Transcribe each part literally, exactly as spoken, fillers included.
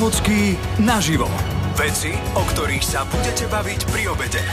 Závodský naživo. Veci, o ktorých sa budete baviť pri obede.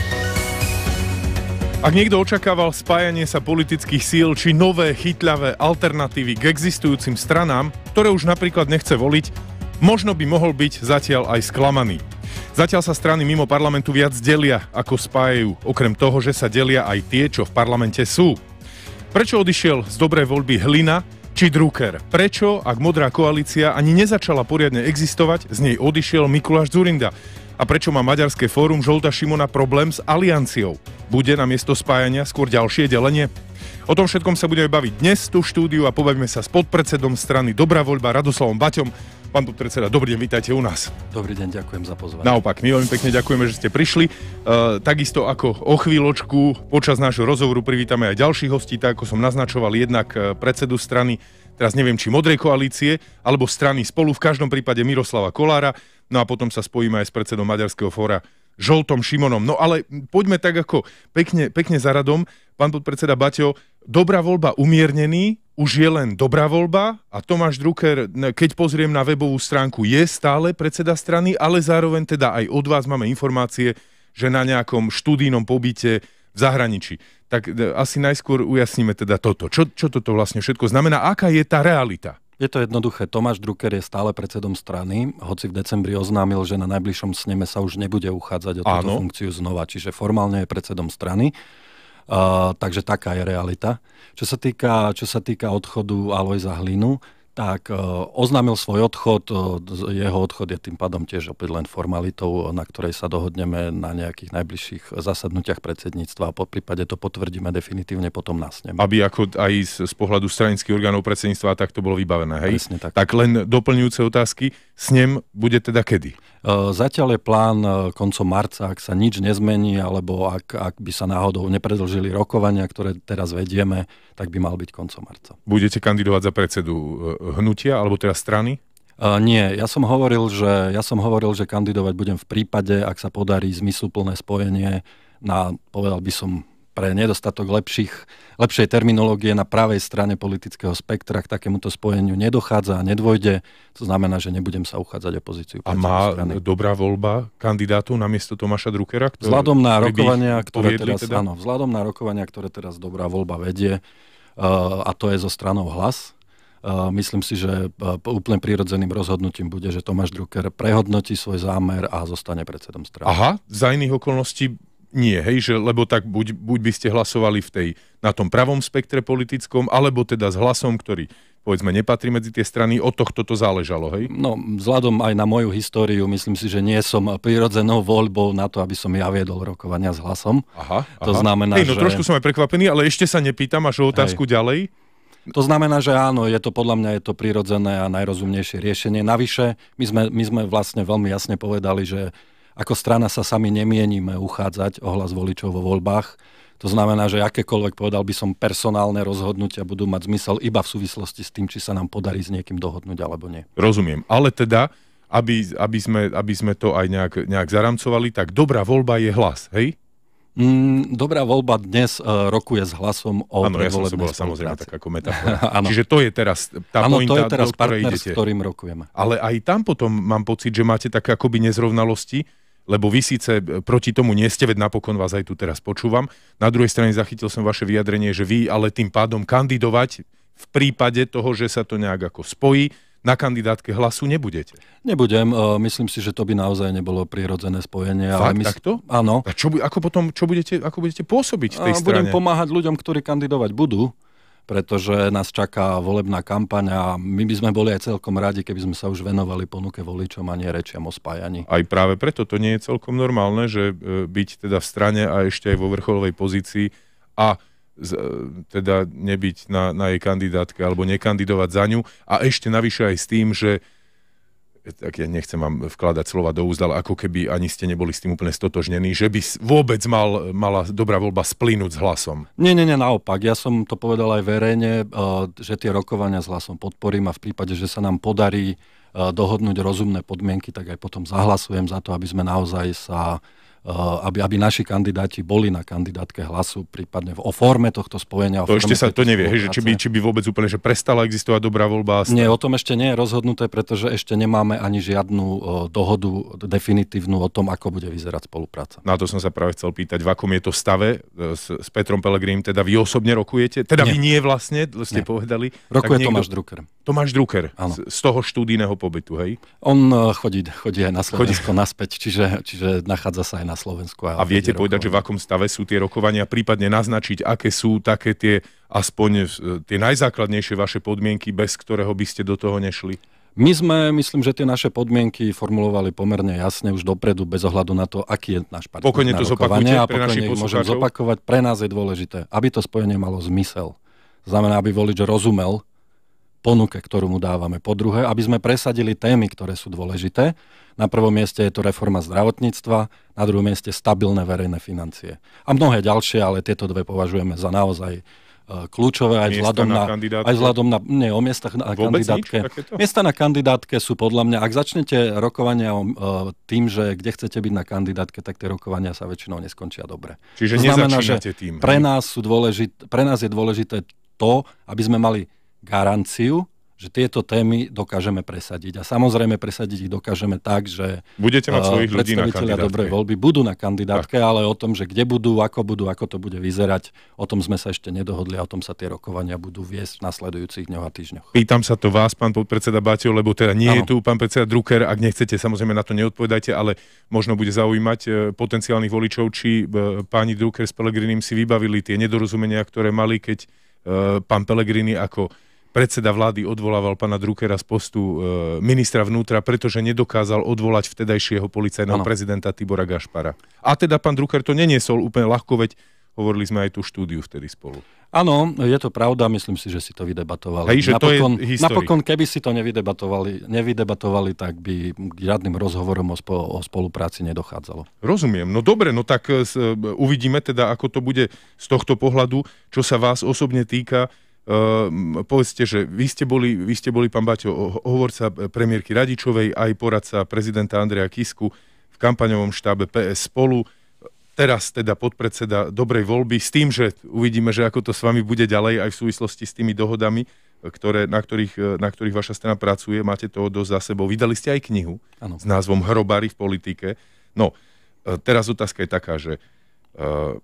Ak niekto očakával spájanie sa politických síl či nové chytľavé alternatívy k existujúcim stranám, ktoré už napríklad nechce voliť, možno by mohol byť zatiaľ aj sklamaný. Zatiaľ sa strany mimo parlamentu viac delia, ako spájajú, okrem toho, že sa delia aj tie, čo v parlamente sú. Prečo odišiel z dobrej voľby Hlina či Drucker? Prečo, ak modrá koalícia ani nezačala poriadne existovať, z nej odišiel Mikuláš Dzurinda? A prečo má Maďarské fórum Žolta Šimona problém s alianciou? Bude na miesto spájania skôr ďalšie delenie? O tom všetkom sa budeme baviť dnes tu v štúdiu a pobavíme sa s podpredsedom strany Dobrá voľba Radoslavom Baťom. Pán podpredseda, dobrý deň, vítajte u nás. Dobrý deň, ďakujem za pozvanie. Naopak, my veľmi pekne ďakujeme, že ste prišli. Uh, takisto ako o chvíľočku počas nášho rozhovoru privítame aj ďalších hostí, tak ako som naznačoval, jednak predsedu strany, teraz neviem, či modrej koalície, alebo strany Spolu, v každom prípade Miroslava Kolára. No a potom sa spojíme aj s predsedom Maďarského fóra Žoltom Šimonom. No ale poďme tak ako pekne, pekne za radom. Pán podpredseda Baťo, Dobrá voľba umiernený, už je len Dobrá voľba a Tomáš Drucker, keď pozriem na webovú stránku, je stále predseda strany, ale zároveň teda aj od vás máme informácie, že na nejakom študijnom pobyte v zahraničí. Tak asi najskôr ujasníme teda toto. Čo, čo toto vlastne všetko znamená? Aká je tá realita? Je to jednoduché. Tomáš Drucker je stále predsedom strany, hoci v decembri oznámil, že na najbližšom sneme sa už nebude uchádzať o túto Áno. funkciu znova. Čiže formálne je predsedom strany. Uh, takže taká je realita. Čo sa týka, čo sa týka odchodu Alojza Hlinu, tak uh, oznámil svoj odchod. Uh, jeho odchod je tým pádom tiež opäť len formalitou, na ktorej sa dohodneme na nejakých najbližších zasadnutiach predsedníctva a po prípade to potvrdíme definitívne potom na sneme. Aby ako aj z, z pohľadu stranických orgánov predsedníctva tak to bolo vybavené, hej? Presne tak. Tak len doplňujúce otázky. Snem bude teda kedy? Uh, zatiaľ je plán uh, koncom marca, ak sa nič nezmení, alebo ak, ak by sa náhodou nepredĺžili rokovania, ktoré teraz vedieme, tak by mal byť koncom marca. Budete kandidovať za predsedu hnutia, alebo teda strany? Uh, nie, ja som hovoril, že, ja som hovoril, že kandidovať budem v prípade, ak sa podarí zmysluplné spojenie na, povedal by som, pre nedostatok lepších, lepšej terminológie na pravej strane politického spektra k takémuto spojeniu nedochádza a nedôjde. To znamená, že nebudem sa uchádzať o pozíciu. A má strany. Dobrá voľba kandidátov namiesto Tomáša Druckera? Ktoré, vzhľadom na rokovania, ktoré teraz, teda? áno, vzhľadom na rokovania, ktoré teraz Dobrá voľba vedie, uh, a to je zo stranou Hlas, Uh, myslím si, že uh, úplne prirodzeným rozhodnutím bude, že Tomáš Drucker prehodnotí svoj zámer a zostane predsedom strany. Aha, za iných okolností nie, hej, že, lebo tak buď, buď by ste hlasovali v tej, na tom pravom spektre politickom, alebo teda s Hlasom, ktorý, povedzme, nepatrí medzi tie strany, od tohto to záležalo, hej? No, vzhľadom aj na moju históriu, myslím si, že nie som prirodzenou voľbou na to, aby som ja viedol rokovania s Hlasom. Aha, to aha. znamená, hej, no že... trošku som aj prekvapený, ale ešte sa nepýtam až o otázku hej. ďalej. To znamená, že áno, je to podľa mňa je to prirodzené a najrozumnejšie riešenie. Navyše, my sme, my sme vlastne veľmi jasne povedali, že ako strana sa sami nemienime uchádzať o hlas voličov vo voľbách. To znamená, že akékoľvek, povedal by som, personálne rozhodnutia budú mať zmysel iba v súvislosti s tým, či sa nám podarí s niekým dohodnúť alebo nie. Rozumiem, ale teda, aby, aby, sme, aby sme to aj nejak, nejak zaramcovali, tak Dobrá voľba je Hlas, hej? Mm, Dobrá voľba dnes uh, rokuje s Hlasom o Áno, ja som sa bola samozrejme tak ako metafora. Čiže to je teraz tá ano, pointa, to je teraz do ktorej partner, idete. S ktorým rokujeme. Ale aj tam potom mám pocit, že máte také akoby nezrovnalosti, lebo vy síce proti tomu nie ste, veď napokon vás aj tu teraz počúvam. Na druhej strane zachytil som vaše vyjadrenie, že vy ale tým pádom kandidovať v prípade toho, že sa to nejak ako spojí, na kandidátke Hlasu nebudete. Nebudem. Myslím si, že to by naozaj nebolo prirodzené spojenie. Fakt, ale my... takto? Áno. A čo, ako potom, čo budete, ako budete pôsobiť v tej a strane? Budem pomáhať ľuďom, ktorí kandidovať budú, pretože nás čaká volebná kampaň a my by sme boli aj celkom radi, keby sme sa už venovali ponuke voličom a nie rečiam o spájaní. Aj práve preto to nie je celkom normálne, že byť teda v strane a ešte aj vo vrcholovej pozícii a z, teda nebyť na, na jej kandidátke alebo nekandidovať za ňu a ešte navyše aj s tým, že tak ja nechcem vám vkladať slova do úst, ale ako keby ani ste neboli s tým úplne stotožnení, že by vôbec mal, mala Dobrá voľba splynúť s Hlasom. Nie, nie, nie, naopak. Ja som to povedal aj verejne, že tie rokovania s Hlasom podporím a v prípade, že sa nám podarí dohodnúť rozumné podmienky, tak aj potom zahlasujem za to, aby sme naozaj sa Aby, aby naši kandidáti boli na kandidátke Hlasu, prípadne o forme tohto spojenia. To ešte sa to nevie, hej, že či by, či by vôbec úplne že prestala existovať dobrá voľba. Nie, o tom ešte nie je rozhodnuté, pretože ešte nemáme ani žiadnu o, dohodu definitívnu o tom, ako bude vyzerať spolupráca. Na to som sa práve chcel pýtať, v akom je to stave s, s Petrom Pellegrinim, teda vy osobne rokujete? Teda nie. Vy nie vlastne, ste nie. povedali. Rokuje niekto... Tomáš Drucker. Tomáš Drucker, z, z toho štúdijného pobytu, hej? On chodí, chodí aj na Slovensko chodí. naspäť, čiže, čiže nachádza sa aj na Slovensku. A, a viete povedať, že v akom stave sú tie rokovania, prípadne naznačiť, aké sú také tie, aspoň tie najzákladnejšie vaše podmienky, bez ktorého by ste do toho nešli? My sme, myslím, že tie naše podmienky formulovali pomerne jasne už dopredu, bez ohľadu na to, aký je náš partner pokojne na to zopakujte a pre našich poslucháčov. Môžem zopakovať. Pre nás je dôležité, aby to spojenie malo zmysel. Znamená, aby volič rozumel ponuke, ktorú mu dávame. Po druhé, aby sme presadili témy, ktoré sú dôležité. Na prvom mieste je to reforma zdravotníctva, na druhom mieste stabilné verejné financie. A mnohé ďalšie, ale tieto dve považujeme za naozaj uh, kľúčové aj vzhľadom na, na aj vzhľadom na nie, o miestach na Vôbec kandidátke. Miesta na kandidátke sú podľa mňa, ak začnete rokovania o, uh, tým, že kde chcete byť na kandidátke, tak tie rokovania sa väčšinou neskončia dobre. Čiže to znamená, že tým. Pre nás, sú dôležit, pre nás je dôležité to, aby sme mali garanciu, že tieto témy dokážeme presadiť. A samozrejme presadiť ich dokážeme tak, že budete mať svojich ľudí na predstavitelia dobrej voľby budú na kandidátke, tak. Ale o tom, že kde budú, ako budú, ako to bude vyzerať, o tom sme sa ešte nedohodli a o tom sa tie rokovania budú viesť v nasledujúcich dňoch a týždňoch. Pýtam sa to vás, pán podpredseda Baťo, lebo teda nie ano. Je tu pán predseda Drucker, ak nechcete, samozrejme na to neodpovedajte, ale možno bude zaujímať potenciálnych voličov, či páni Drucker s Pellegrinim si vybavili tie nedorozumenia, ktoré mali, keď pán Pellegrini ako predseda vlády odvolával pána Druckera z postu e, ministra vnútra, pretože nedokázal odvolať vtedajšieho policajného ano. prezidenta Tibora Gašpara. A teda pán Drucker to neniesol úplne ľahko, veď hovorili sme aj tú štúdiu vtedy spolu. Áno, je to pravda, myslím si, že si to vydebatovali. Hej, že napokon, to je napokon, keby si to nevydebatovali, nevydebatovali, tak by k žiadnym rozhovorom o, spo, o spolupráci nedochádzalo. Rozumiem. No dobre, no tak s, uvidíme teda, ako to bude z tohto pohľadu, čo sa vás osobne týka. Uh, povedzte, že vy ste boli, vy ste boli, pán Baťo, hovorca premiérky Radičovej, aj poradca prezidenta Andreja Kisku v kampaňovom štábe pé es Spolu. Teraz teda podpredseda dobrej voľby s tým, že uvidíme, že ako to s vami bude ďalej aj v súvislosti s tými dohodami, ktoré, na, ktorých, na ktorých vaša strana pracuje. Máte toho dosť za sebou. Vydali ste aj knihu ano. S názvom Hrobári v politike. No, teraz otázka je taká, že uh,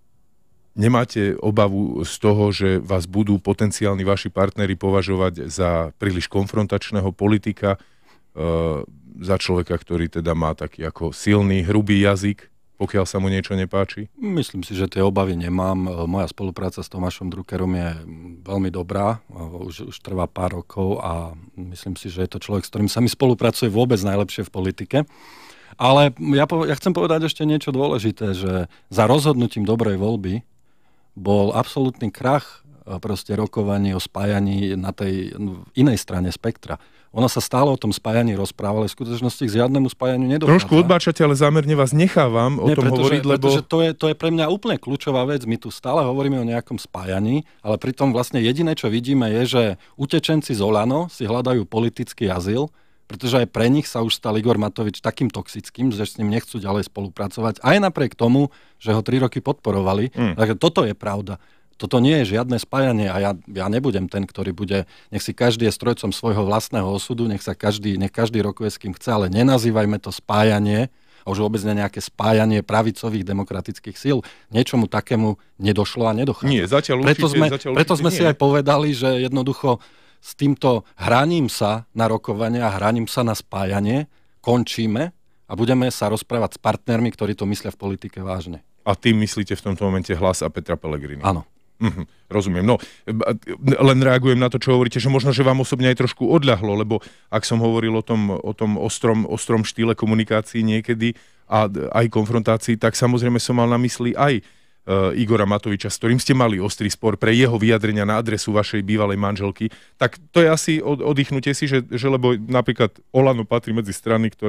nemáte obavu z toho, že vás budú potenciálni vaši partneri považovať za príliš konfrontačného politika, e, za človeka, ktorý teda má taký ako silný, hrubý jazyk, pokiaľ sa mu niečo nepáči? Myslím si, že tie obavy nemám. Moja spolupráca s Tomášom Druckerom je veľmi dobrá. Už, už trvá pár rokov a myslím si, že je to človek, s ktorým sa mi spolupracuje vôbec najlepšie v politike. Ale ja, ja chcem povedať ešte niečo dôležité, že za rozhodnutím dobrej voľby bol absolútny krach proste rokovaní o spájaní na tej inej strane spektra. Ono sa stále o tom spájaní rozprávalo, ale v skutočnosti k žiadnemu spájaniu nedochádza. Trošku odbáčate, ale zámerne vás nechávam o Nie, tom pretože, hovoriť, lebo... Pretože to je, to je pre mňa úplne kľúčová vec. My tu stále hovoríme o nejakom spájaní, ale pritom vlastne jediné, čo vidíme, je, že utečenci z Olano si hľadajú politický azyl, pretože aj pre nich sa už stal Igor Matovič takým toxickým, že s ním nechcú ďalej spolupracovať, aj napriek tomu, že ho tri roky podporovali. Mm. Takže toto je pravda. Toto nie je žiadne spájanie a ja, ja nebudem ten, ktorý bude, nech si každý je strojcom svojho vlastného osudu, nech sa každý, nech každý rokuje s kým chce, ale nenazývajme to spájanie, a už vôbec ne nejaké spájanie pravicových demokratických síl. Niečomu takému nedošlo a nedochádza. Nie, zatiaľ preto určite, sme, zatiaľ preto určite sme nie. si aj povedali, že jednoducho s týmto hraním sa na rokovanie a hraním sa na spájanie končíme a budeme sa rozprávať s partnermi, ktorí to myslia v politike vážne. A tým myslíte v tomto momente Hlas a Petra Pellegrini? Áno. Mhm, rozumiem. No, len reagujem na to, čo hovoríte, že možno, že vám osobne aj trošku odľahlo, lebo ak som hovoril o tom, o tom ostrom, ostrom štýle komunikácií niekedy a aj konfrontácií, tak samozrejme som mal na mysli aj uh, Igora Matoviča, s ktorým ste mali ostrý spor pre jeho vyjadrenia na adresu vašej bývalej manželky. Tak to je asi od, oddychnutie si, že, že lebo napríklad Olano patrí medzi strany, ktoré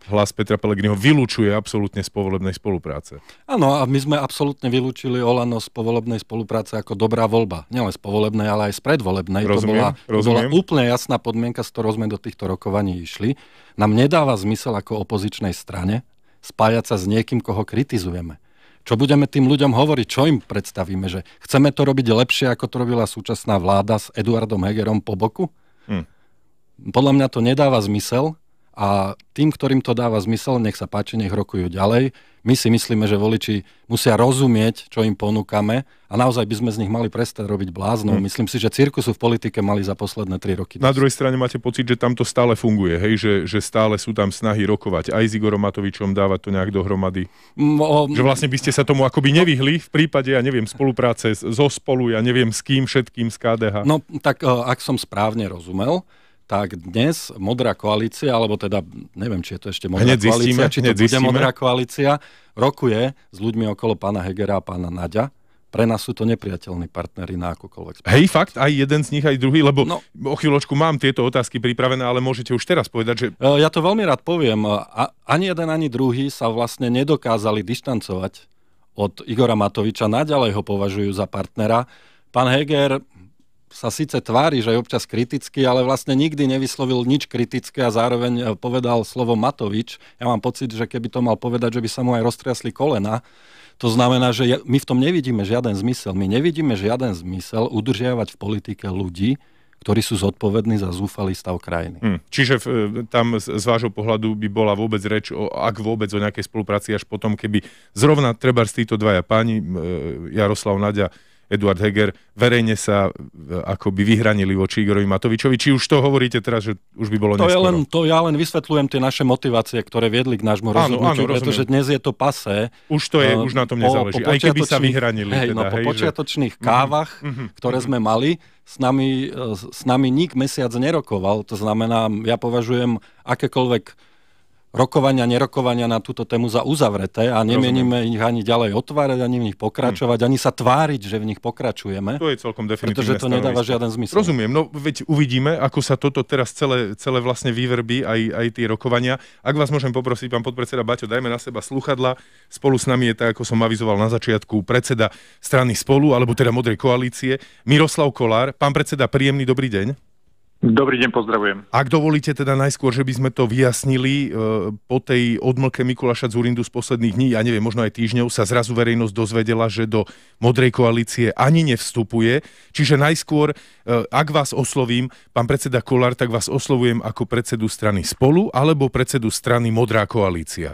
Hlas Petra Pellegriniho vylúčuje absolútne z povolebnej spolupráce. Áno, a my sme absolútne vylúčili Olano z povolebnej spolupráce ako dobrá voľba. Nielen z povolebnej, ale aj z predvolebnej. Rozumiem, to, bola, to bola úplne jasná podmienka, s ktorou sme do týchto rokovaní išli. Nám nedáva zmysel ako opozičnej strane spájať sa s niekým, koho kritizujeme. Čo budeme tým ľuďom hovoriť? Čo im predstavíme? Že chceme to robiť lepšie, ako to robila súčasná vláda s Eduardom Hegerom po boku? Hm. Podľa mňa to nedáva zmysel a tým, ktorým to dáva zmysel, nech sa páči, nech rokujú ďalej. My si myslíme, že voliči musia rozumieť, čo im ponúkame a naozaj by sme z nich mali prestať robiť bláznou. Hmm. Myslím si, že cirkusu v politike mali za posledné tri roky. Na druhej strane máte pocit, že tam to stále funguje, hej? Že, že stále sú tam snahy rokovať aj s Igorom Matovičom, dávať to nejak dohromady. O... Že vlastne by ste sa tomu akoby nevyhli v prípade, ja neviem, spolupráce zo Spolu, ja neviem s kým všetkým z ká dé há. No tak ak som správne rozumel, tak dnes Modrá koalícia, alebo teda neviem, či je to ešte Modrá hneď koalícia, zistíme, či to bude zistíme. Modrá koalícia, rokuje s ľuďmi okolo pána Hegera a pána Naďa. Pre nás sú to nepriateľní partneri na akúkoľvek spoločnosť. Hej, fakt? Aj jeden z nich, aj druhý? Lebo no, o chvíľočku mám tieto otázky pripravené, ale môžete už teraz povedať, že... Ja to veľmi rád poviem. Ani jeden, ani druhý sa vlastne nedokázali dištancovať od Igora Matoviča. Naďalej ho považujú za partnera. Pán Heger sa síce tvári, že je občas kritický, ale vlastne nikdy nevyslovil nič kritické a zároveň povedal slovo Matovič. Ja mám pocit, že keby to mal povedať, že by sa mu aj roztriasli kolena. To znamená, že my v tom nevidíme žiaden zmysel. My nevidíme žiaden zmysel udržiavať v politike ľudí, ktorí sú zodpovední za zúfalý stav krajiny. Hmm. Čiže v, tam z, z vášho pohľadu by bola vôbec reč, o, ak vôbec, o nejakej spolupráci až potom, keby zrovna treba z títo dvaja páni, Jaroslav Naďa, Eduard Heger, verejne sa akoby vyhranili voči Igorovi Matovičovi. Či už to hovoríte teraz, že už by bolo to neskoro? Len, to ja len vysvetľujem tie naše motivácie, ktoré viedli k nášmu rozhodnutiu, pretože dnes je to pasé. Už to je, uh, už na tom nezáleží. Aj keby sa vyhranili. Hej, teda, no, po hej, počiatočných že... kávach, uh-huh, ktoré uh-huh. sme mali, s nami, s nami nik mesiac nerokoval. To znamená, ja považujem akékoľvek rokovania, nerokovania na túto tému za uzavreté a nemienime ich ani ďalej otvárať, ani v nich pokračovať, hmm. ani sa tváriť, že v nich pokračujeme. To je celkom definitívne pretože to stanovisko. nedáva žiaden zmysel. Rozumiem, no veď uvidíme, ako sa toto teraz celé, celé vlastne vyvrbí, aj, aj tie rokovania. Ak vás môžem poprosiť, pán podpredseda Baťo, dajme na seba slúchadla. Spolu s nami je, tak ako som avizoval na začiatku, predseda strany Spolu, alebo teda Modrej koalície, Miroslav Kollár. Pán predseda, príjemný dobrý deň. Dobrý deň, pozdravujem. Ak dovolíte teda najskôr, že by sme to vyjasnili, e, po tej odmlke Mikuláša Dzurindu z posledných dní, ja neviem, možno aj týždňov, sa zrazu verejnosť dozvedela, že do Modrej koalície ani nevstupuje. Čiže najskôr, e, ak vás oslovím, pán predseda Kollár, tak vás oslovujem ako predsedu strany Spolu alebo predsedu strany Modrá koalícia?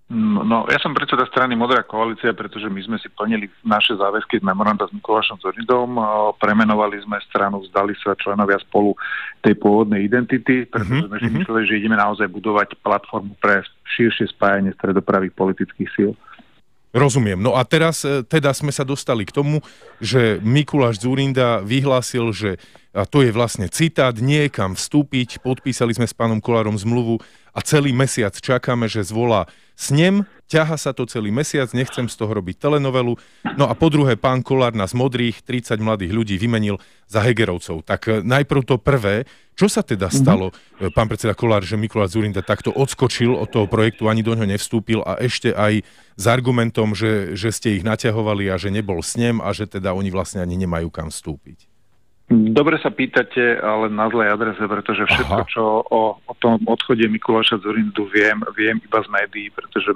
No, ja som predseda strany Modrá koalícia, pretože my sme si plnili naše záväzky z memoranda s Mikulášom Dzurindom, premenovali sme stranu, vzdali sa členovia Spolu tej pôvodnej identity, pretože sme si mm-hmm. mysleli, že ideme naozaj budovať platformu pre širšie spájanie stredopravých politických síl. Rozumiem. No a teraz teda sme sa dostali k tomu, že Mikuláš Dzurinda vyhlásil, že, a to je vlastne citát, nie je kam vstúpiť, podpísali sme s pánom Kollárom zmluvu a celý mesiac čakáme, že zvolá snem, ťaha sa to celý mesiac, nechcem z toho robiť telenovelu. No a po druhé, pán Kollár nás modrých, tridsať mladých ľudí vymenil za Hegerovcov. Tak najprv to prvé, čo sa teda stalo, mm-hmm. pán predseda Kollár, že Mikuláš Dzurinda takto odskočil od toho projektu, ani do ňoho nevstúpil a ešte aj s argumentom, že, že ste ich naťahovali a že nebol snem a že teda oni vlastne ani nemajú kam vstúpiť. Dobre sa pýtate, ale na zlej adrese, pretože všetko, Aha. čo o, o tom odchode Mikuláša Dzurindu viem, viem iba z médií, pretože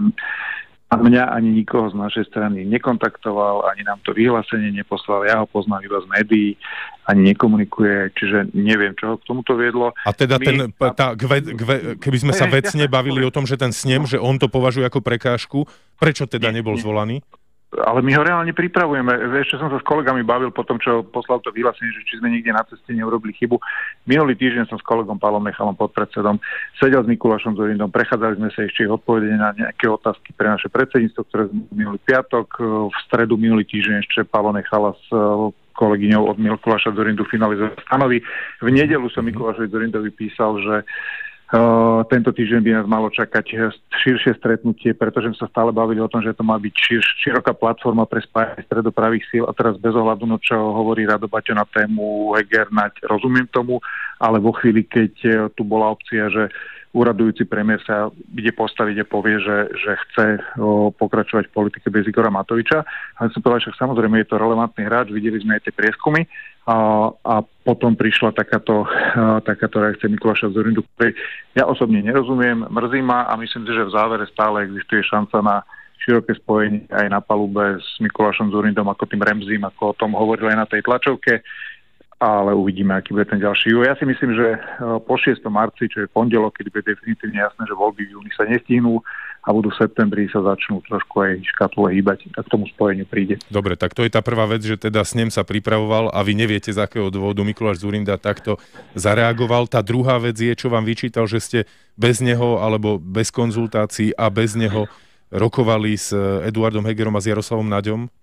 mňa ani nikoho z našej strany nekontaktoval, ani nám to vyhlásenie neposlal, ja ho poznám iba z médií, ani nekomunikuje, čiže neviem, čo ho k tomuto viedlo. A teda My, ten, tá, gve, gve, keby sme sa vecne bavili o tom, že ten snem, že on to považuje ako prekážku, prečo teda nebol zvolaný? Ale my ho reálne pripravujeme. Ešte som sa s kolegami bavil po tom, čo poslal to vyhlásenie, že či sme niekde na ceste neurobili chybu. Minulý týždeň som s kolegom Pálom Nechalom, podpredsedom, sedel s Mikulášom Dzurindom, prechádzali sme sa ešte ich odpovede na nejaké otázky pre naše predsedníctvo, ktoré sme minulý piatok. V stredu minulý týždeň ešte Pálo Nechala s kolegyňou od Mikuláša Dzurindu finalizovali stanovy. V nedeľu som Mikulášovi Dzurindovi písal, že Uh, tento týždeň by nás malo čakať širšie stretnutie, pretože sme sa stále bavili o tom, že to má byť šir, široká platforma pre spájanie stredopravých síl a teraz bez ohľadu na čo hovorí Rado Baťo na tému Heger, Naď, rozumiem tomu, ale vo chvíli, keď tu bola opcia, že úradujúci premiér sa ide postaviť a povie, že, že chce o, pokračovať v politike bez Igora Matoviča. A som povedal, že samozrejme je to relevantný hráč, videli sme aj tie prieskumy a, a potom prišla takáto, a, takáto reakcia Mikuláša Dzurindu, ktorej ja osobne nerozumiem, mrzí ma a myslím si, že v závere stále existuje šanca na široké spojenie aj na palube s Mikulášom Dzurindom ako tým Remzím, ako o tom hovoril aj na tej tlačovke. Ale uvidíme, aký bude ten ďalší. Ja si myslím, že po šiesteho marca, čo je pondelok, keď bude definitívne jasné, že voľby v júni sa nestihnú a budú v septembri sa začnú trošku aj škatule hýbať, tak k tomu spojeniu príde. Dobre, tak to je tá prvá vec, že teda s ním sa pripravoval a vy neviete, z akého dôvodu Mikuláš Dzurinda takto zareagoval. Tá druhá vec je, čo vám vyčítal, že ste bez neho alebo bez konzultácií a bez neho rokovali s Eduardom Hegerom a s Jaroslavom Naďom.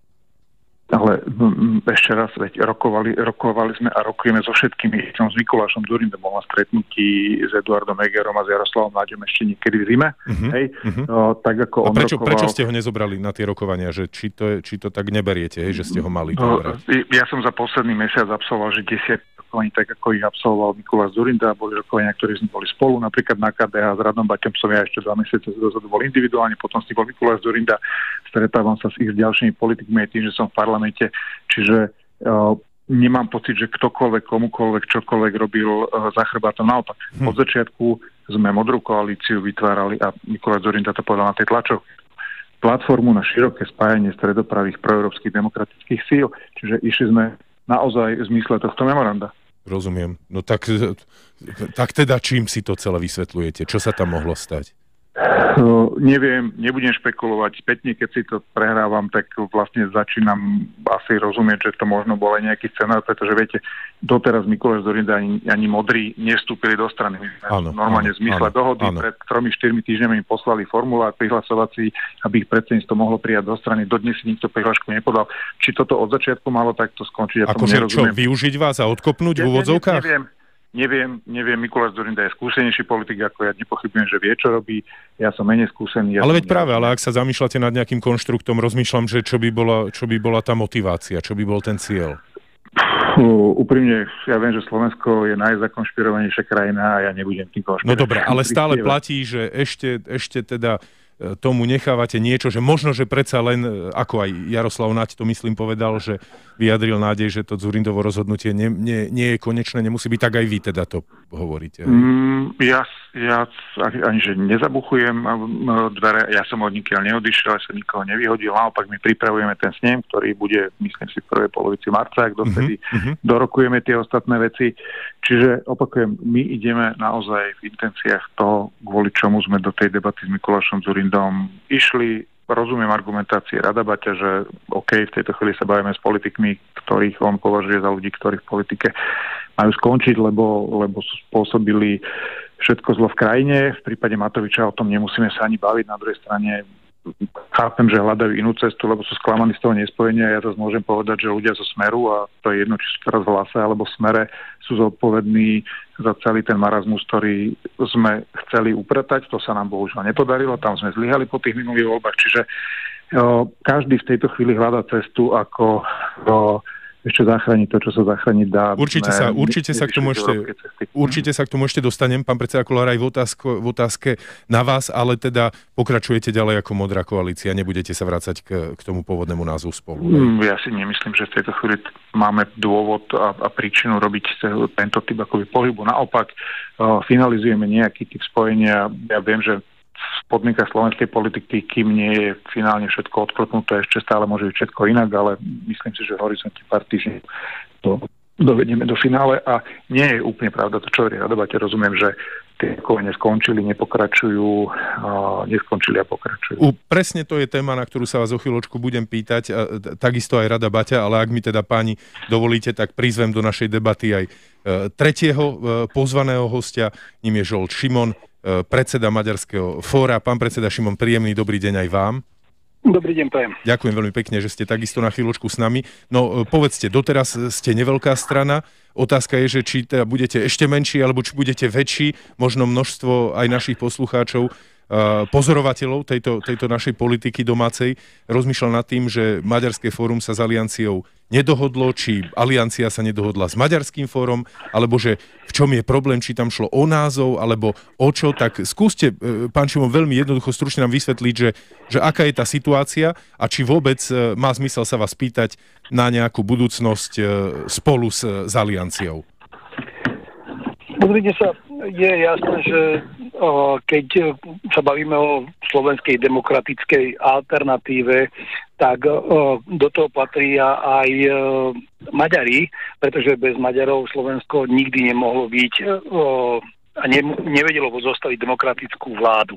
Ale m, ešte raz, veď rokovali, rokovali sme a rokujeme so všetkými. Som s Mikulášom Dzurindom bol na stretnutí s Eduardom Hegerom a s Jaroslavom Naďom ešte niekedy v zime. Uh-huh, hej? Uh-huh. O, tak ako a on prečo, rokoval... prečo ste ho nezobrali na tie rokovania? Že či, to je, či to tak neberiete, hej, že ste ho mali zobrať? Ja som za posledný mesiac absolvoval, že desať rokovaní, tak ako ich absolvoval Mikuláš Dzurinda. Boli rokovania, ktorí sme boli spolu, napríklad na ká dé há s Radom Baťom som ja ešte dva mesiace dozadu bol individuálne, potom si bol Mikuláš Dzurinda. Stretávam sa s ich ďalšími politikmi aj tým, že som v parlamente. Čiže uh, nemám pocit, že ktokoľvek, komukoľvek, čokoľvek robil uh, za chrbátom. Naopak, hm. od začiatku sme modrú koalíciu vytvárali a Mikuláš Dzurinda to povedal na tej tlačovke. Platformu na široké spájanie stredopravých proeurópskych demokratických síl. Čiže išli sme naozaj v zmysle tohto memoranda. Rozumiem. No tak, tak teda čím si to celé vysvetľujete? Čo sa tam mohlo stať? Uh, neviem, nebudem špekulovať. Spätne, keď si to prehrávam, tak vlastne začínam asi rozumieť, že to možno bol aj nejaký scenár, pretože viete, doteraz Mikuláš Dzurinda ani, ani modrí nevstúpili do strany. Áno, normálne v zmysle áno, dohody. Áno. Pred tromi, štyrmi týždňami im poslali formulár prihlasovací, aby ich predsedníctvo mohlo prijať do strany. Dodnes si nikto prihlášku nepodal. Či toto od začiatku malo takto skončiť? Ja akože čo, využiť vás a odkopnúť v úvodzovkách? Neviem. Neviem, neviem, Mikuláš Dzurinda je skúsenejší politik ako ja, nepochybujem, že vie, čo robí. Ja som menej skúsený. Ja ale veď práve, ale ak sa zamýšľate nad nejakým konštruktom, rozmýšľam, že čo by bola, čo by bola tá motivácia, čo by bol ten cieľ. Uh, úprimne, ja viem, že Slovensko je najzakonšpirovanejšia krajina a ja nebudem tým konšpirovať. No dobre, ale stále platí, že ešte, ešte teda tomu nechávate niečo, že možno, že predsa len, ako aj Jaroslav Naď to myslím povedal, že vyjadril nádej, že to Dzurindovo rozhodnutie nie, nie, nie je konečné, nemusí byť, tak aj vy teda to hovoríte. Mm, ja, ja ani že nezabuchujem dvere, ja som od nikiaľ neodišiel, ja som nikoho nevyhodil, naopak my pripravujeme ten snem, ktorý bude, myslím si, v prvej polovici marca, ak dovtedy mm-hmm. dorokujeme tie ostatné veci. Čiže opakujem, my ideme naozaj v intenciách toho, kvôli čomu sme do tej debaty s Mikulášom Dzurindom išli. Rozumiem argumentácie Rada Baťa, že OK, v tejto chvíli sa bavíme s politikmi, ktorých on považuje za ľudí, ktorí v politike majú skončiť, lebo, lebo spôsobili všetko zlo v krajine. V prípade Matoviča o tom nemusíme sa ani baviť. Na druhej strane chápem, že hľadajú inú cestu, lebo sú sklamaní z toho nespojenia. Ja zase môžem povedať, že ľudia zo Smeru, a to je jedno, či sú teraz v Hlase alebo v Smere, sú zodpovední za celý ten marazmus, ktorý sme chceli upratať. To sa nám bohužiaľ nepodarilo, tam sme zlyhali po tých minulých voľbách. Čiže o, každý v tejto chvíli hľadá cestu, ako o, ešte zachrániť to, čo sa zachrániť dá. Určite sa, určite sa k tomu ešte, určite sa k tomu ešte dostanem, pán predseda Kollár, aj v, otázko, v otázke na vás, ale teda pokračujete ďalej ako modrá koalícia, nebudete sa vrácať k, k tomu pôvodnému názvu Spolu. Ne? Ja si nemyslím, že v tejto chvíli máme dôvod a, a príčinu robiť tento typ akoby pohybu. Naopak, uh, finalizujeme nejaký typ spojenia. Ja viem, že v podmienkach slovenskej politiky, kým nie je finálne všetko odklopnuté, ešte stále môže byť všetko inak, ale myslím si, že v horizonte pár týždňov to dovedieme do finále a nie je úplne pravda to, čo hovorí Rado Baťa. Rozumiem, že tie rokovania skončili, nepokračujú, a neskončili a pokračujú. U, presne to je téma, na ktorú sa vás o chvíľočku budem pýtať, a, takisto aj Rada Baťa, ale ak mi teda páni dovolíte, tak prizvem do našej debaty aj e, tretieho e, pozvaného hostia, ním je Zsolt Simon, predseda Maďarského fóra. Pán predseda Šimon, príjemný dobrý deň aj vám. Dobrý deň, prajem. Ďakujem veľmi pekne, že ste takisto na chvíľočku s nami. No povedzte, doteraz ste neveľká strana. Otázka je, že či teda budete ešte menší, alebo či budete väčší. Možno množstvo aj našich poslucháčov, pozorovateľov tejto, tejto našej politiky domácej rozmýšľal nad tým, že Maďarské fórum sa s Alianciou nedohodlo, či Aliancia sa nedohodla s Maďarským fórom, alebo že v čom je problém, či tam šlo o názov, alebo o čo. Tak skúste, pán Šimon, veľmi jednoducho stručne nám vysvetliť, že, že aká je tá situácia a či vôbec má zmysel sa vás pýtať na nejakú budúcnosť spolu s, s Alianciou. Pozrite sa, je jasné, že o, keď sa bavíme o slovenskej demokratickej alternatíve, tak o, do toho patria aj o, Maďari, pretože bez Maďarov Slovensko nikdy nemohlo byť o, a ne, nevedelo zostaviť demokratickú vládu.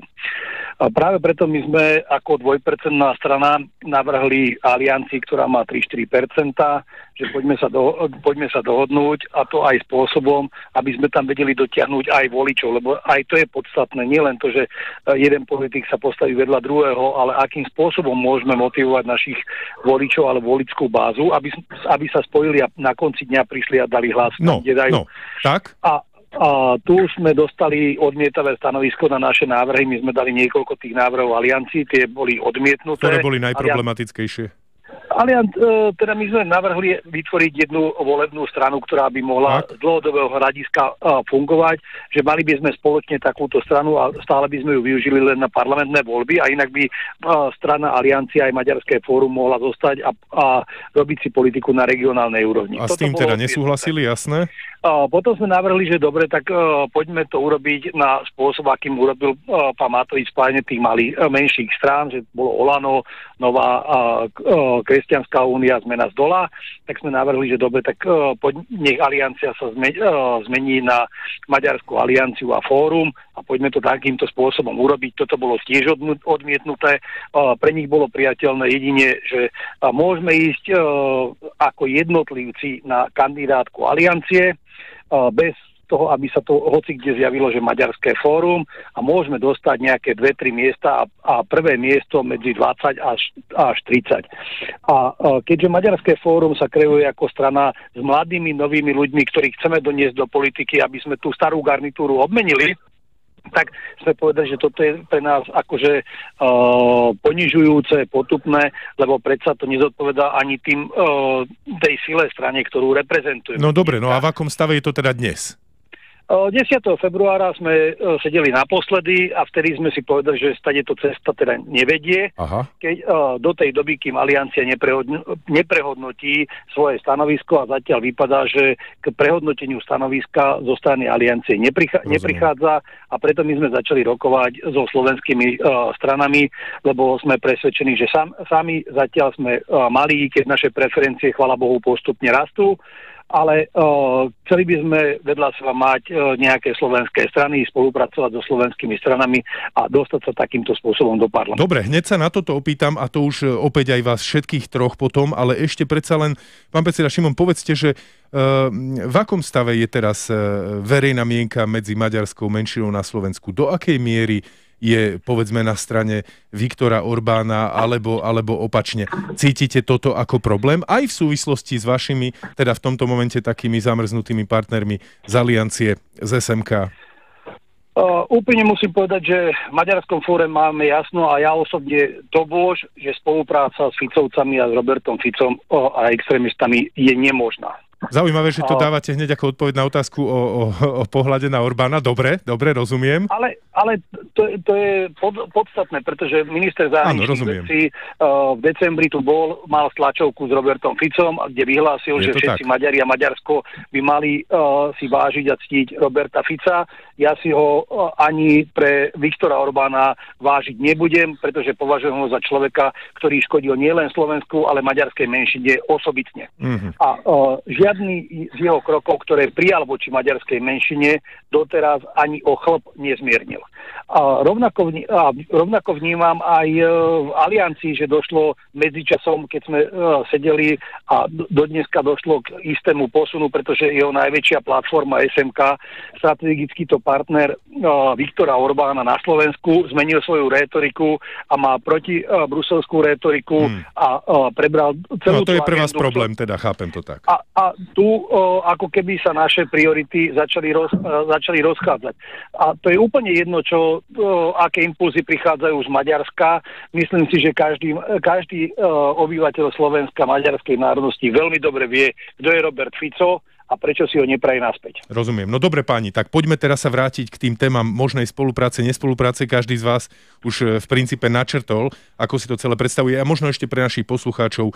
A práve preto my sme ako dvojpercentná strana navrhli aliancii, ktorá má tri až štyri percentá, že poďme sa, do, poďme sa dohodnúť, a to aj spôsobom, aby sme tam vedeli dotiahnuť aj voličov, lebo aj to je podstatné. Nie len to, že jeden politik sa postaví vedľa druhého, ale akým spôsobom môžeme motivovať našich voličov alebo voličskú bázu, aby, aby sa spojili a na konci dňa prišli a dali hlas. No, no, tak? A A tu sme dostali odmietavé stanovisko na naše návrhy. My sme dali niekoľko tých návrhov aliancií, tie boli odmietnuté. Ktoré boli najproblematickejšie? Alianc, teda my sme navrhli vytvoriť jednu volebnú stranu, ktorá by mohla tak z dlhodobého hľadiska fungovať, že mali by sme spoločne takúto stranu a stále by sme ju využili len na parlamentné voľby a inak by strana Aliancia aj Maďarské fórum mohla zostať a, a robiť si politiku na regionálnej úrovni. A s tým teda nesúhlasili, jasné? A potom sme navrhli, že dobre, tak uh, poďme to urobiť na spôsob, akým urobil uh, pán Matovič spájanie tých malých, uh, menších strán, že bolo Olano, Nová uh, uh, Kresťanská únia, zmena z dola. Tak sme navrhli, že dobre, tak uh, poď, nech Aliancia sa zme, uh, zmení na Maďarskú alianciu a fórum a poďme to takýmto spôsobom urobiť. Toto bolo tiež odmietnuté. Uh, pre nich bolo priateľné jedine, že uh, môžeme ísť uh, ako jednotlivci na kandidátku Aliancie, bez toho, aby sa to hoci kde zjavilo, že Maďarské fórum a môžeme dostať nejaké dve tri miesta a, a prvé miesto medzi dvadsať až, až tridsať. A, a keďže Maďarské fórum sa kreuje ako strana s mladými, novými ľuďmi, ktorých chceme doniesť do politiky, aby sme tú starú garnitúru obmenili, tak sme povedali, že toto je pre nás akože uh, ponižujúce, potupné, lebo predsa to nezodpovedá ani tým uh, tej sile strane, ktorú reprezentujeme. No dobre, no a v akom stave je to teda dnes? desiateho februára sme sedeli naposledy a vtedy sme si povedali, že stade to cesta teda nevedie. Aha. Keď do tej doby, kým Aliancia neprehodnotí svoje stanovisko a zatiaľ vypadá, že k prehodnoteniu stanoviska zo strany Aliancie neprichá- neprichádza a preto my sme začali rokovať so slovenskými uh, stranami, lebo sme presvedčení, že sam, sami zatiaľ sme uh, malí, keď naše preferencie, chvála Bohu, postupne rastú. Ale uh, chceli by sme vedľa seba mať uh, nejaké slovenské strany, spolupracovať so slovenskými stranami a dostať sa takýmto spôsobom do parlamentu. Dobre, hneď sa na toto opýtam a to už opäť aj vás všetkých troch potom, ale ešte predsa len, pán predseda Šimon, povedzte, že uh, v akom stave je teraz uh, verejná mienka medzi maďarskou menšinou na Slovensku? Do akej miery je, povedzme, na strane Viktora Orbána, alebo, alebo opačne. Cítite toto ako problém? Aj v súvislosti s vašimi, teda v tomto momente takými zamrznutými partnermi z Aliancie, z es em ká? Uh, úplne musím povedať, že v Maďarskom fóre máme jasno a ja osobne to bož, že spolupráca s Ficovcami a s Robertom Ficom uh, a extrémistami je nemožná. Zaujímavé, že to dávate hneď ako odpoveď na otázku o, o, o pohľade na Orbána. Dobre, dobre, rozumiem. Ale, ale to, to je pod, podstatné, pretože minister zahraničných vecí uh, v decembri tu bol, mal tlačovku s Robertom Ficom, kde vyhlásil, je že všetci tak. Maďari a Maďarsko by mali uh, si vážiť a ctiť Roberta Fica. Ja si ho uh, ani pre Viktora Orbána vážiť nebudem, pretože považujem ho za človeka, ktorý škodil nielen Slovensku, ale maďarskej menšine osobitne. Mm-hmm. A uh, žiadny z jeho krokov, ktoré prijal voči maďarskej menšine, doteraz ani o chlp nezmiernil. rovnako, vní, a rovnako vnímam aj v Aliancii, že došlo medzičasom, keď sme sedeli a do dneska došlo k istému posunu, pretože jeho najväčšia platforma es em ká, strategický to partner Viktora Orbána na Slovensku, zmenil svoju rétoriku a má proti bruselskú rétoriku hmm. a prebral celú... No to je pre vás problém, teda chápem to tak. A, a tu ako keby sa naše priority začali, roz, začali rozchádzať. A to je úplne jedno, čo, aké impulzy prichádzajú z Maďarska. Myslím si, že každý, každý obyvateľ Slovenska maďarskej národnosti veľmi dobre vie, kto je Robert Fico a prečo si ho nepraje naspäť. Rozumiem. No dobre páni, tak poďme teraz sa vrátiť k tým témam možnej spolupráce, nespolupráce. Každý z vás už v princípe načrtol, ako si to celé predstavuje. A možno ešte pre našich poslucháčov uh,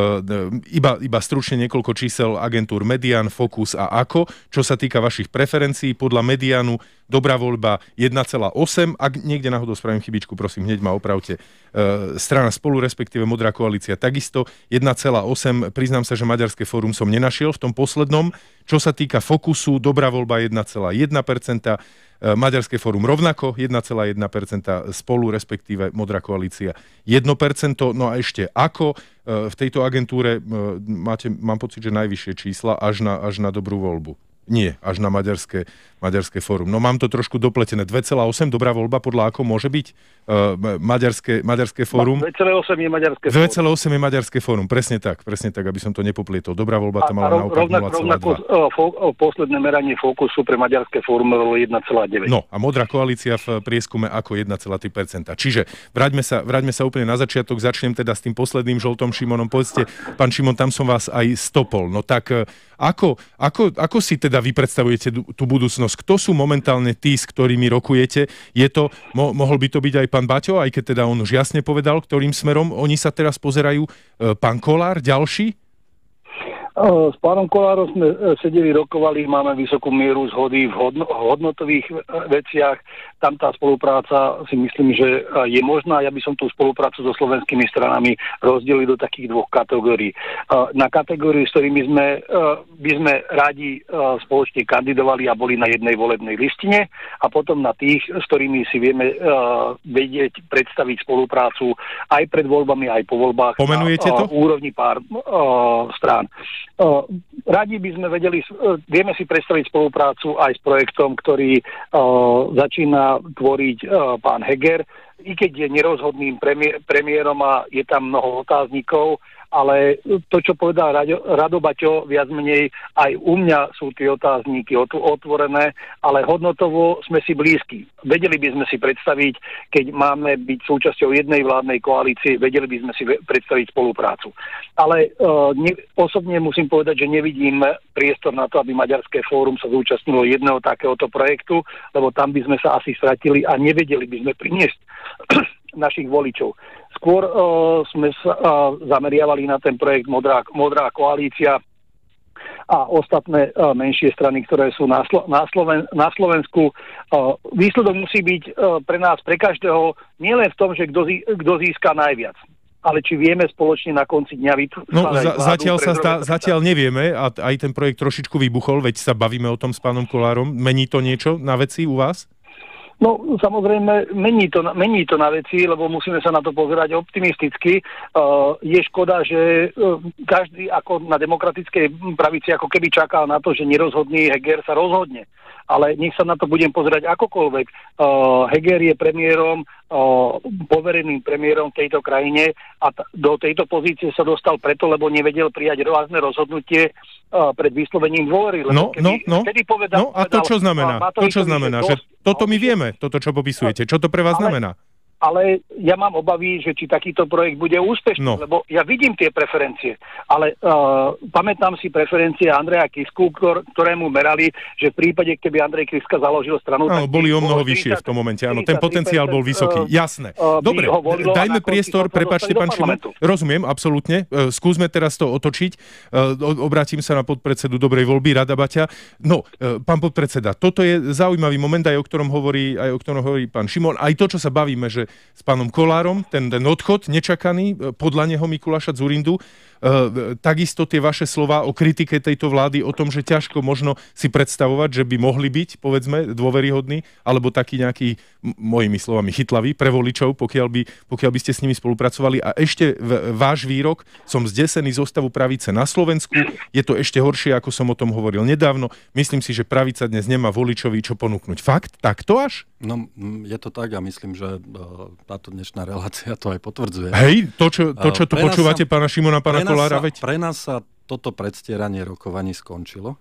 iba, iba stručne niekoľko čísel agentúr Median, Focus a Ako. Čo sa týka vašich preferencií, podľa Medianu Dobrá voľba jeden celá osem. Ak niekde náhodou spravím chybičku, prosím, hneď ma opravte. Uh, strana Spolu, respektíve Modrá koalícia takisto jeden celá osem. Priznám sa, že Maďarské fórum som nenašiel v tom poslednom. Čo sa týka Fokusu, Dobrá voľba jeden celá jeden percenta, Maďarské fórum rovnako jeden celá jeden percenta, Spolu, respektíve Modrá koalícia jedno percento. No a ešte Ako v tejto agentúre máte, mám pocit, že najvyššie čísla až na, až na Dobrú voľbu. Nie, až na Maďarské, Maďarské fórum. No mám to trošku dopletené. dva celá osem, Dobrá voľba, podľa Ako môže byť uh, Maďarské, Maďarské fórum? dva celá osem je Maďarské fórum. dva celá osem je Maďarské fórum, presne tak, presne tak, aby som to nepoplietol. Dobrá voľba tam mala naopak nula celá dva. Rovnako posledné meranie Fokusu pre Maďarské fórum bolo jeden celá deväť. No a Modrá koalícia v prieskume Ako jeden celá tri percenta. Čiže vráťme sa, vráťme sa úplne na začiatok, začnem teda s tým posledným žltom Šimonom. Povedzte, pán Šimon, tam som vás aj stopol. No tak ako, ako, ako si teda vy predstavujete tú budúcnosť? Kto sú momentálne tí, s ktorými rokujete? Je to, mo, mohol by to byť aj pán Baťo, aj keď teda on už jasne povedal, ktorým smerom oni sa teraz pozerajú. Pán Kollár, ďalší? S pánom Kollárom sme sedeli, rokovali, máme vysokú mieru zhody v hodno, hodnotových veciach. Tam tá spolupráca si myslím, že je možná. Ja by som tú spoluprácu so slovenskými stranami rozdelil do takých dvoch kategórií. Na kategóriu, s ktorými sme, by sme radi spoločne kandidovali a boli na jednej volebnej listine, a potom na tých, s ktorými si vieme vedieť predstaviť spoluprácu aj pred voľbami, aj po voľbách. Pomenujete to? Na úrovni pár strán. Uh, radi by sme vedeli, uh, vieme si predstaviť spoluprácu aj s projektom, ktorý uh, začína tvoriť uh, pán Heger, i keď je nerozhodným premiér, premiérom a je tam mnoho otáznikov, ale to, čo povedal Rado, Rado Baťo, viac menej aj u mňa sú tie otázniky otvorené, ale hodnotovo sme si blízki. Vedeli by sme si predstaviť, keď máme byť súčasťou jednej vládnej koalície, vedeli by sme si predstaviť spoluprácu. Ale uh, ne, osobne musím povedať, že nevidím priestor na to, aby Maďarské fórum sa zúčastnilo jedného takéhoto projektu, lebo tam by sme sa asi stratili a nevedeli by sme priniesť našich voličov. Skôr uh, sme sa uh, zameriavali na ten projekt Modrá, Modrá koalícia a ostatné uh, menšie strany, ktoré sú na, Slo- na, Sloven- na Slovensku. Uh, výsledok musí byť uh, pre nás, pre každého, nielen v tom, že kto zí- získa najviac, ale či vieme spoločne na konci dňa vytvoriť. No za- zatiaľ sa zdá, zatiaľ nevieme a aj ten projekt trošičku vybuchol, veď sa bavíme o tom s pánom Kollárom. Mení to niečo na veci u vás? No, samozrejme, mení to, mení to na veci, lebo musíme sa na to pozerať optimisticky. Uh, je škoda, že uh, každý ako na demokratickej pravici ako keby čakal na to, že nerozhodný Heger sa rozhodne. Ale nech sa na to budem pozerať akokoľvek. Uh, Heger je premiérom, uh, povereným premiérom v tejto krajine a t- do tejto pozície sa dostal preto, lebo nevedel prijať rázne rozhodnutie uh, pred vyslovením dôvery. No, no, no. Povedal, no a to čo znamená? To čo znamená? Že toto my vieme, toto čo popisujete. Čo to pre vás ale, znamená? Ale ja mám obavy, že či takýto projekt bude úspešný, no. Lebo ja vidím tie preferencie, ale uh, pamätám si preferencie Andreja Kisku, ktor- ktorému merali, že v prípade, keby Andrej Kiska založil stranu... Áno, boli o mnoho vyššie v tom momente, áno, ten potenciál bol vysoký, jasné. Dobre, dajme priestor, prepáčte, pán Šimon, rozumiem, absolútne, skúsme teraz to otočiť, obrátim sa na podpredsedu Dobrej voľby, Rada Baťa. No, pán podpredseda, toto je zaujímavý moment, aj o ktorom hovorí, aj o ktorom hovorí pán Šimon, aj to, čo sa bavíme, že s pánom Kollárom, ten, ten odchod nečakaný, podľa neho Mikuláša Dzurindu, takisto tie vaše slová o kritike tejto vlády, o tom, že ťažko možno si predstavovať, že by mohli byť, povedzme, dôveryhodní, alebo taký nejaký, mojimi slovami, chytlavý pre voličov, pokiaľ by, pokiaľ by ste s nimi spolupracovali. A ešte v, váš výrok, som zdesený zo stavu pravice na Slovensku, je to ešte horšie, ako som o tom hovoril nedávno. Myslím si, že pravica dnes nemá voličovi čo ponúknuť. Fakt? Takto až? No, je to tak a myslím, že táto dnešná relácia to aj potvrdzuje. Hej, to, čo, to, čo tu počúvate sa, pána Šimona, pána Kollára, veď? Pre nás sa toto predstieranie rokovaní skončilo.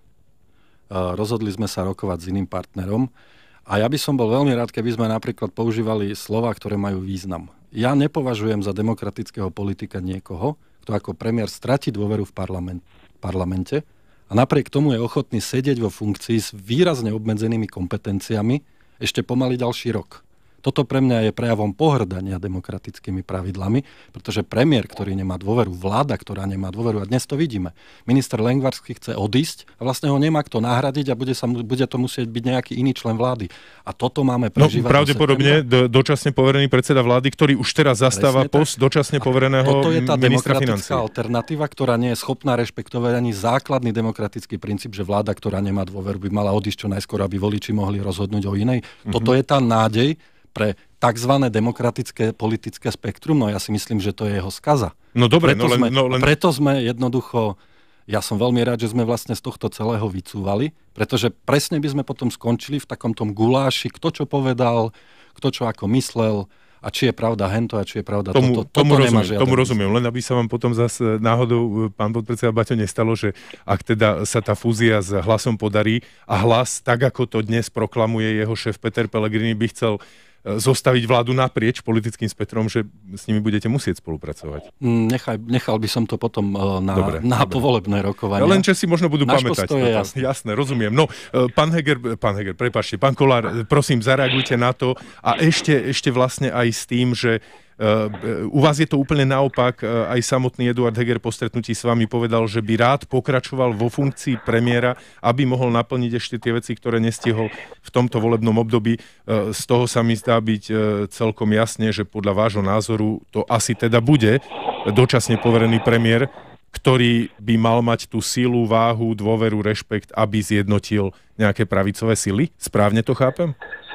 Uh, rozhodli sme sa rokovať s iným partnerom a ja by som bol veľmi rád, keby sme napríklad používali slova, ktoré majú význam. Ja nepovažujem za demokratického politika niekoho, kto ako premiér stratí dôveru v parlament, parlamente a napriek tomu je ochotný sedieť vo funkcii s výrazne obmedzenými kompetenciami ešte pomaly ďalší rok. Toto pre mňa je prejavom pohrdania demokratickými pravidlami, pretože premiér, ktorý nemá dôveru, vláda, ktorá nemá dôveru, a dnes to vidíme. Minister Lengvarský chce odísť a vlastne ho nemá kto nahradiť a bude, sa, bude to musieť byť nejaký iný člen vlády. A toto máme prežívať. No pravdepodobne do, dočasne poverený predseda vlády, ktorý už teraz zastáva Presne post tak. dočasne povereného ministra financí. Toto je tá demokratická alternatíva, ktorá nie je schopná rešpektovať ani základný demokratický princíp, že vláda, ktorá nemá dôveru, by mala odísť čo najskôr, aby voliči mohli rozhodnúť o inej. Mm-hmm. Toto je tá nádej pre tzv. Demokratické politické spektrum, no ja si myslím, že to je jeho skaza. No dobre, preto, no len, sme, no len... preto sme jednoducho, ja som veľmi rád, že sme vlastne z tohto celého vycúvali, pretože presne by sme potom skončili v takom tom guláši, kto čo povedal, kto čo ako myslel, a či je pravda hento a či je pravda tomu, toto. Tomu, toto rozumiem, tomu rozumiem, len aby sa vám potom zase náhodou, pán podpredseda Baťo, nestalo, že ak teda sa tá fúzia s Hlasom podarí a Hlas, tak ako to dnes proklamuje jeho šéf Peter Pellegrini, by chcel zostaviť vládu naprieč politickým spektrom, že s nimi budete musieť spolupracovať. Nechaj, nechal by som to potom na, dobre, na dobre. povolebné rokovanie. Ja len čo si možno budú Náš pamätať. postoj je jasný. Jasné, rozumiem. No, pán Heger, pán Heger, prepáčte, pán Kollár, prosím, zareagujte na to a ešte, ešte vlastne aj s tým, že Uh, u vás je to úplne naopak. Uh, aj samotný Eduard Heger po stretnutí s vami povedal, že by rád pokračoval vo funkcii premiéra, aby mohol naplniť ešte tie veci, ktoré nestihol v tomto volebnom období. Uh, z toho sa mi zdá byť uh, celkom jasne, že podľa vášho názoru to asi teda bude dočasne poverený premiér, ktorý by mal mať tú silu, váhu, dôveru, rešpekt, aby zjednotil nejaké pravicové sily. Správne to chápem?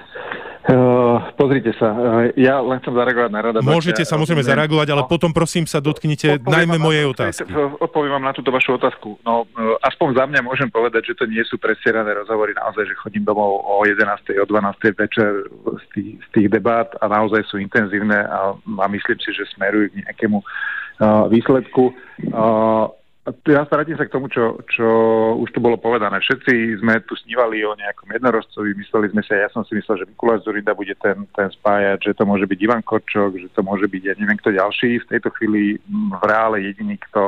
Uh, pozrite sa, uh, ja len chcem zareagovať na Rada Baťa. Môžete samozrejme uh, zareagovať, ale no, potom prosím sa dotknite najmä mojej otázky. Odpoviem vám na túto vašu otázku. No, uh, aspoň za mňa môžem povedať, že to nie sú presierané rozhovory, naozaj, že chodím domov o jedenástej, o dvanástej večer z tých, z tých debát a naozaj sú intenzívne a, a myslím si, že smerujú k nejakému uh, výsledku. Uh, Ja vrátim sa k tomu, čo, čo už tu bolo povedané. Všetci sme tu snívali o nejakom jednorožcovi, mysleli sme si, ja som si myslel, že Mikuláš Dzurinda bude ten, ten spájať, že to môže byť Ivan Korčok, že to môže byť, ja neviem kto ďalší. V tejto chvíli v reále jediný, kto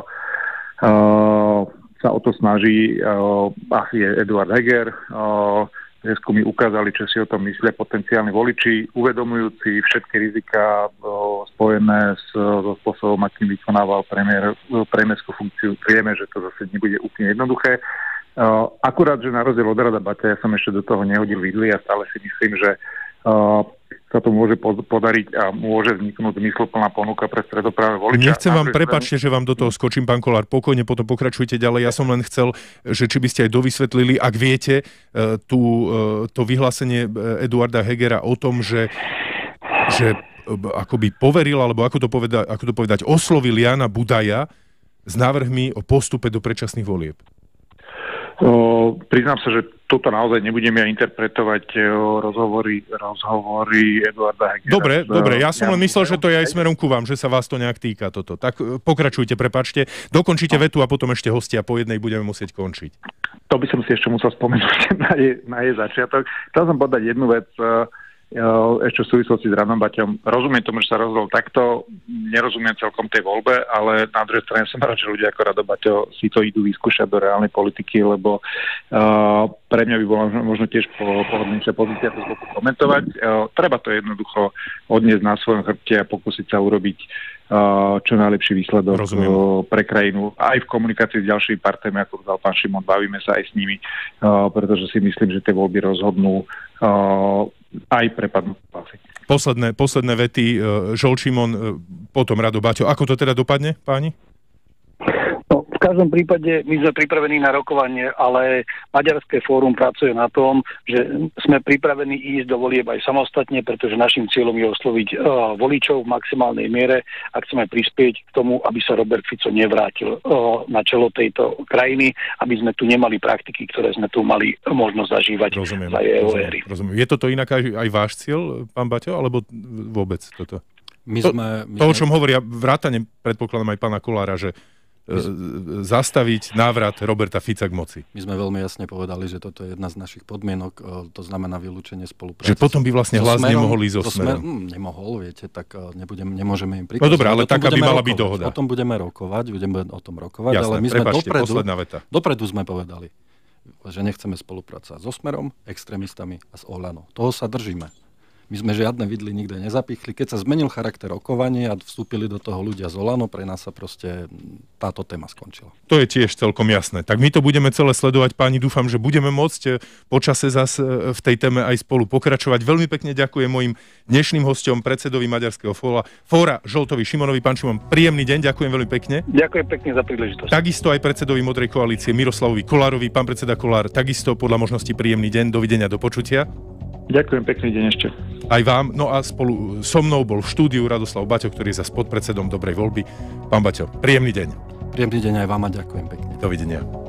uh, sa o to snaží, uh, je Eduard Heger. Uh, Prieskumy ukázali, čo si o tom myslia potenciálni voliči, uvedomujúci všetky riziká o, spojené s, so spôsobom, akým vykonával premiér, premiérskú funkciu. Vieme, že to zase nebude úplne jednoduché. Uh, akurát, že na rozdiel od Rada Baťa, ja som ešte do toho nehodil vidly a stále si myslím, že uh, sa to môže podariť a môže vzniknúť zmysluplná ponuka pre stredoprávne voliča. Nechcem vám, prepáčte, že vám do toho skočím, pán Kollár, pokojne potom pokračujte ďalej. Ja som len chcel, že či by ste aj dovysvetlili, ak viete, tú, to vyhlásenie Eduarda Hegera o tom, že, že akoby poveril, alebo ako to povedať, ako to povedať, oslovil Jana Budaja s návrhmi o postupe do predčasných volieb. O, priznám sa, že toto naozaj nebudem ja interpretovať o, rozhovory, rozhovory Eduarda Hegera. Dobre, s, dobre, ja som len myslel, že to je aj smerom ku vám, že sa vás to nejak týka toto. Tak pokračujte, prepáčte, dokončite vetu a potom ešte hostia po jednej budeme musieť končiť. To by som si ešte musel spomenúť na jej, na jej začiatok. Chcel som povedať jednu vec, ešte v súvislosti s Radom Baťom. Rozumiem tomu, že sa rozhodol takto, nerozumiem celkom tej voľbe, ale na druhej strane som rád, že ľudia ako Rado Baťo si to idú vyskúšať do reálnej politiky, lebo uh, pre mňa by bola možno tiež pohodnejšia pozícia to zboku komentovať. Uh, treba to jednoducho odniesť na svojom chrbte a pokúsiť sa urobiť uh, čo najlepší výsledok uh, pre krajinu. Aj v komunikácii s ďalšími partnermi, ako vzal pán Šimon, bavíme sa aj s nimi, uh, pretože si myslím, že tie voľby rozhodnú uh, aj prepadnú hlasy. Posledné, posledné vety, Žol Šimon, potom Rado Baťo. Ako to teda dopadne, páni? V každom prípade my sme pripravení na rokovanie, ale Maďarské fórum pracuje na tom, že sme pripravení ísť do volieb aj samostatne, pretože našim cieľom je osloviť uh, voličov v maximálnej miere a chceme prispieť k tomu, aby sa Robert Fico nevrátil uh, na čelo tejto krajiny, aby sme tu nemali praktiky, ktoré sme tu mali možnosť zažívať rozumiem, za jeho rozumiem, éry. Rozumiem. Je toto inak aj, aj váš cieľ, pán Baťo, alebo vôbec toto? My to, sme, my to, o sme... čom hovoria vrátane, predpokladám aj pána Kollára, že zastaviť návrat Roberta Fica k moci. My sme veľmi jasne povedali, že toto je jedna z našich podmienok, to znamená vylúčenie spolupráce. Že potom by vlastne Hlas nemohol ísť so Smerom. Hm, nemohol, viete, tak nebudem, nemôžeme im No prikázať. dobré, ale tak, aby mala byť dohoda. O tom budeme rokovať, budeme o tom rokovať, Jasné, ale my sme prepáčte, dopredu, posledná veta. dopredu sme povedali, že nechceme spolupracovať so Smerom, extrémistami a s Olano. Toho sa držíme. My sme žiadne vidly nikde nezapichli. Keď sa zmenil charakter rokovania a vstúpili do toho ľudia z Olano, pre nás sa proste táto téma skončila. To je tiež celkom jasné. Tak my to budeme celé sledovať, páni. Dúfam, že budeme môcť počase zase v tej téme aj spolu pokračovať. Veľmi pekne ďakujem mojim dnešným hosťom, predsedovi Maďarského fóra, fóra Žoltovi Šimonovi. Pán Šimon, príjemný deň, ďakujem veľmi pekne. Ďakujem pekne za príležitosť. Takisto aj predsedovi Modrej koalície Miroslavovi Kollárovi. Pán predseda Kollár, takisto podľa možnosti príjemný deň. Dovidenia, do počutia. Ďakujem, pekný deň ešte. Aj vám. No a spolu so mnou bol v štúdiu Radoslav Baťo, ktorý je za podpredsedom Dobrej voľby. Pán Baťo, príjemný deň. Príjemný deň aj vám a ďakujem pekne. Dovidenia.